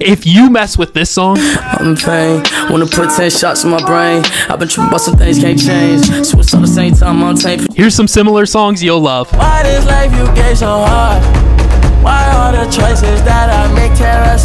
If you mess with this song, I'm in pain. Wanna put 10 shots in my brain. I've been tripping about some things can't change. Switch on the same time on tape. here's some similar songs you'll love. Why this life you gave so hard? Why all the choices that I make tear us